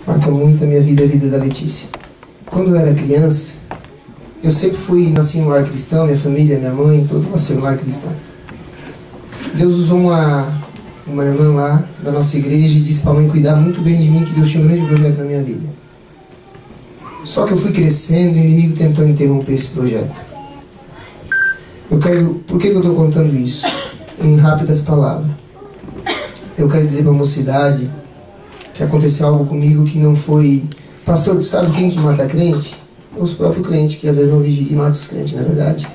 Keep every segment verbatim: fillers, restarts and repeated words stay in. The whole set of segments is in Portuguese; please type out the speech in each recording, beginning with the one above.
marca muito a minha vida e a vida da Letícia. Quando eu era criança, eu sempre fui, nasci em um lar cristão, minha família, minha mãe, todo nasceu em um lar cristão. Deus usou uma, uma irmã lá da nossa igreja e disse para a mãe cuidar muito bem de mim, que Deus tinha um grande projeto na minha vida. Só que eu fui crescendo e o inimigo tentou interromper esse projeto. Eu quero, por que eu estou contando isso? Em rápidas palavras. Eu quero dizer para a mocidade que aconteceu algo comigo que não foi... Pastor, tu sabe quem que mata crente? É os próprios crentes, que às vezes não vigiem e matam os crentes, não é verdade?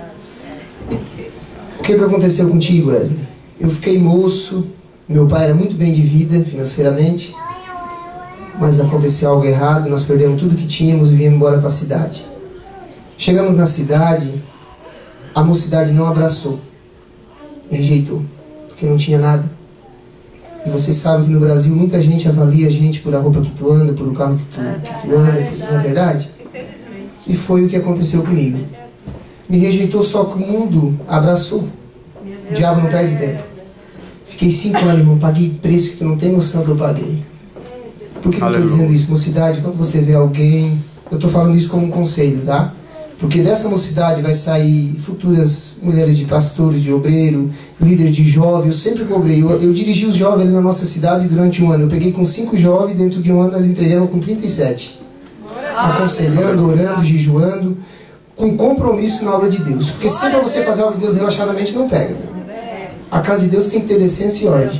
O que que aconteceu contigo, Wesley? Eu fiquei moço, meu pai era muito bem de vida financeiramente, mas aconteceu algo errado, nós perdemos tudo que tínhamos e viemos embora para a cidade. Chegamos na cidade, a mocidade não abraçou, rejeitou, porque não tinha nada. E você sabe que no Brasil muita gente avalia a gente por a roupa que tu anda, por o carro que tu, que tu anda, não é verdade? E foi o que aconteceu comigo. Me rejeitou, só que o mundo abraçou. O diabo não perde tempo. Fiquei cinco anos, irmão, paguei preço que tu não tem noção que eu paguei. Por que eu estou dizendo isso? Mocidade, quando você vê alguém... Eu estou falando isso como um conselho, tá? Porque dessa mocidade vai sair futuras mulheres de pastores, de obreiro, líder de jovem. Eu sempre cobrei. Eu, eu dirigi os jovens ali na nossa cidade durante um ano. Eu peguei com cinco jovens, dentro de um ano nós entregamos com trinta e sete. Aconselhando, orando, jejuando, com compromisso na obra de Deus. Porque se para você fazer a obra de Deus relaxadamente, não pega. A casa de Deus tem que ter decência e ordem.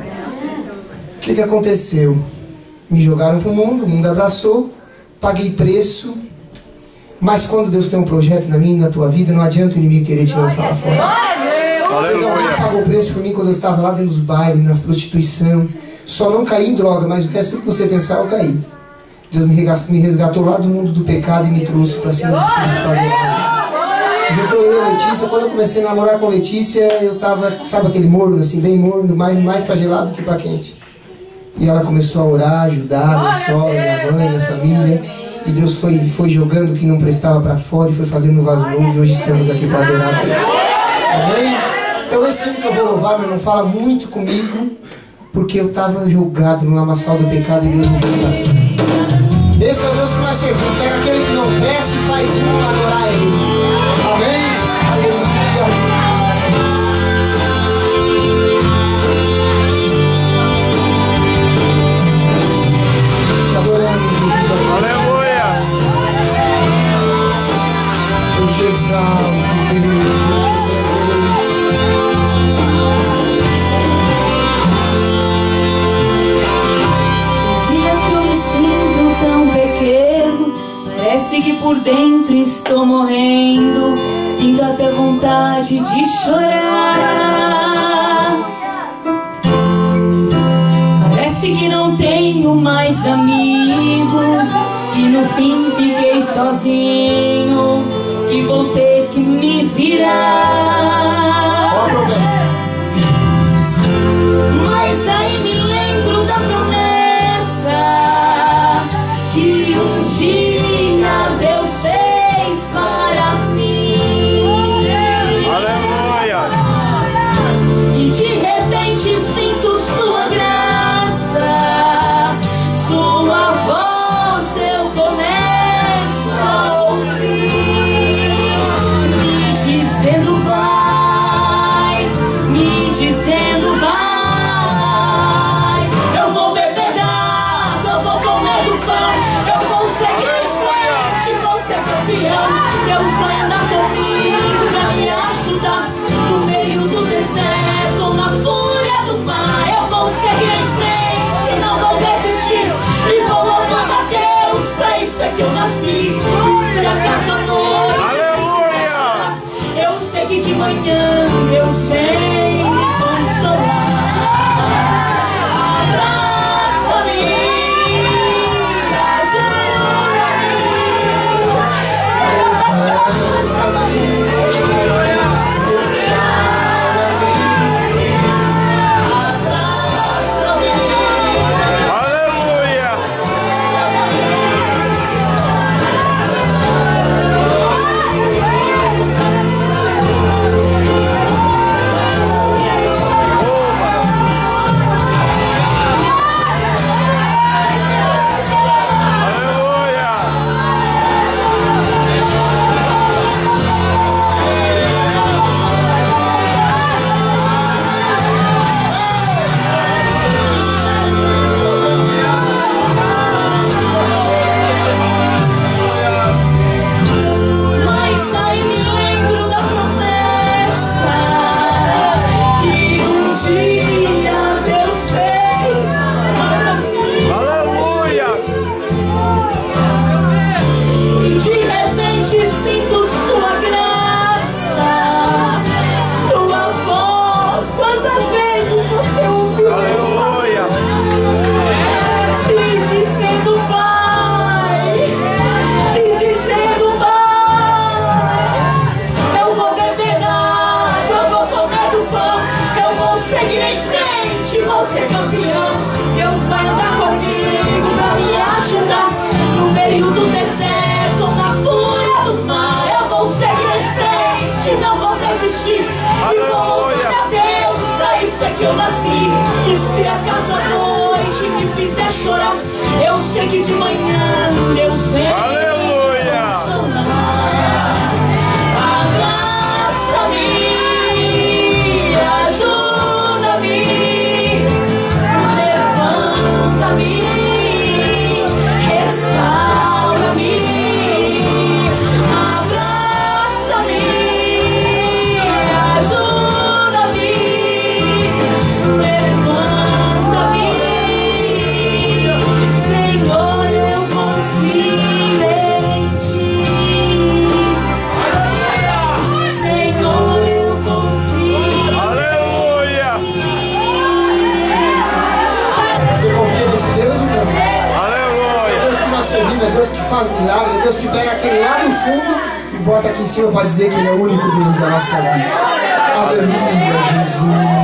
O que que aconteceu? Me jogaram para o mundo, o mundo abraçou, paguei preço. Mas quando Deus tem um projeto na minha e na tua vida, não adianta o inimigo querer te lançar lá fora. Deus pagou preço por mim quando eu estava lá dentro dos bailes, nas prostituição. Só não caí em droga, mas o resto tudo que você pensar, eu caí. Deus me resgatou lá do mundo do pecado e me trouxe para cima do Espírito Pai. Juntou eu e a Letícia. Quando eu comecei a namorar com a Letícia, eu estava, sabe aquele morno, assim, bem morno, mais, mais para gelado que para quente. E ela começou a orar, ajudar, minha sogra, minha mãe, minha família. E Deus foi, foi jogando o que não prestava para fora e foi fazendo um vaso novo. E hoje estamos aqui para adorar a Deus. Amém? Então esse ano que eu vou louvar, meu, não fala muito comigo, porque eu estava jogado no lamaçal do pecado e Deus me resgatou. Esse é o Deus que nós servimos. Pega aquele que não presta e faz um para adorar Ele. Amém? Aleluia. Te adoramos, Jesus. Aleluia. Eu te exalto, Deus. Parece que por dentro estou morrendo, sinto até vontade de chorar. Parece que não tenho mais amigos, que no fim fiquei sozinho, que vou ter que me virar. Mas aí me lembro da promessa que um dia Deus fez para mim. Aleluia. E de repente sinto sua graça, sua voz eu começo a ouvir, me dizendo vai, me dizendo vai. Eu vou beber água, eu vou comer do pão, eu vou seguir em frente, vou ser campeão. Deus vai andar comigo pra me ajudar no meio do deserto, na fúria do mar. Eu vou seguir em frente, não vou desistir, e vou louvar a Deus, pra isso é que eu nasci. E se acaso à noite, aleluia, eu sei que de manhã eu sei me consolar. Abraça-me, aleluia. agora. Eu sei que de manhã Deus vem. Aleluia! Abraça-me, ajuda-me, levanta-me, restaura-me. Abraça-me, ajuda-me, levanta-me. Senhor, eu confio em Ti. Senhor, eu confio. Aleluia! Você confia nesse Deus, irmão? Esse Aleluia! Deus que nós servimos, é Deus que faz milagre, é Deus que pega aquele lá no fundo e bota aqui em cima para dizer que Ele é o único Deus da nossa vida. Aleluia, Jesus.